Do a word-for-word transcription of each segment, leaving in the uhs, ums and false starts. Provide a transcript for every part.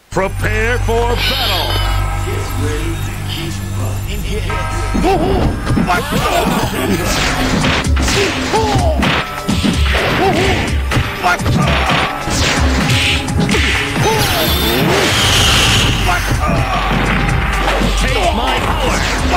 Prepare for battle! Get ready to keep running. Take my power!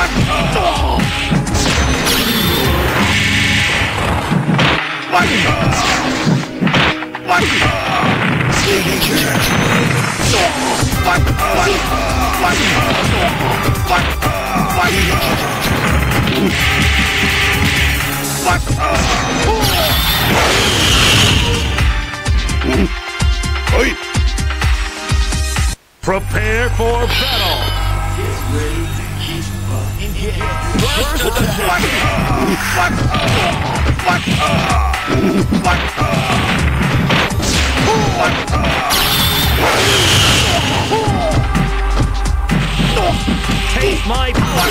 Prepare for battle! Get ready to keep running. First attack! Take my power!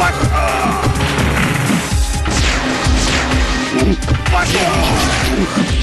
What?